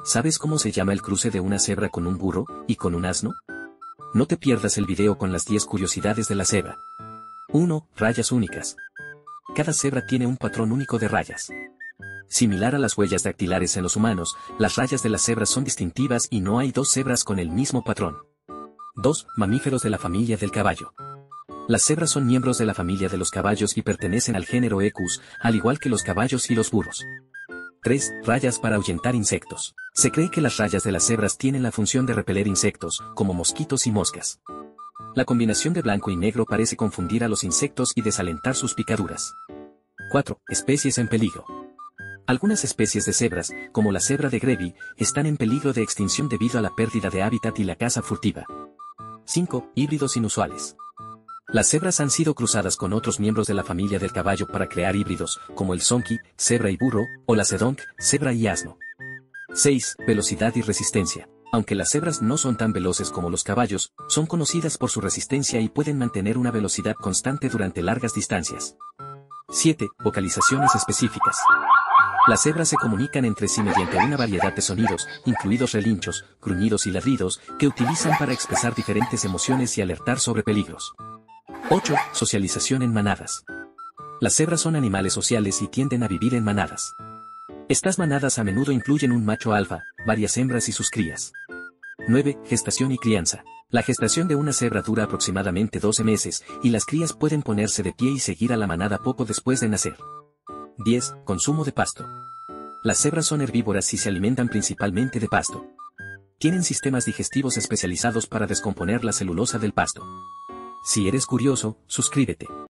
¿Sabes cómo se llama el cruce de una cebra con un burro y con un asno? No te pierdas el video con las 10 curiosidades de la cebra. 1. Rayas únicas. Cada cebra tiene un patrón único de rayas. Similar a las huellas dactilares en los humanos, las rayas de las cebras son distintivas y no hay dos cebras con el mismo patrón. 2. Mamíferos de la familia del caballo. Las cebras son miembros de la familia de los caballos y pertenecen al género Equus, al igual que los caballos y los burros. 3. Rayas para ahuyentar insectos. Se cree que las rayas de las cebras tienen la función de repeler insectos, como mosquitos y moscas. La combinación de blanco y negro parece confundir a los insectos y desalentar sus picaduras. 4. Especies en peligro. Algunas especies de cebras, como la cebra de Grevy, están en peligro de extinción debido a la pérdida de hábitat y la caza furtiva. 5. Híbridos inusuales. Las cebras han sido cruzadas con otros miembros de la familia del caballo para crear híbridos, como el zonki, cebra y burro, o la sedonk, cebra y asno. 6. Velocidad y resistencia. Aunque las cebras no son tan veloces como los caballos, son conocidas por su resistencia y pueden mantener una velocidad constante durante largas distancias. 7. Vocalizaciones específicas. Las cebras se comunican entre sí mediante una variedad de sonidos, incluidos relinchos, gruñidos y ladridos, que utilizan para expresar diferentes emociones y alertar sobre peligros. 8. Socialización en manadas. Las cebras son animales sociales y tienden a vivir en manadas. Estas manadas a menudo incluyen un macho alfa, varias hembras y sus crías. 9. Gestación y crianza. La gestación de una cebra dura aproximadamente 12 meses, y las crías pueden ponerse de pie y seguir a la manada poco después de nacer. 10. Consumo de pasto. Las cebras son herbívoras y se alimentan principalmente de pasto. Tienen sistemas digestivos especializados para descomponer la celulosa del pasto. Si eres curioso, suscríbete.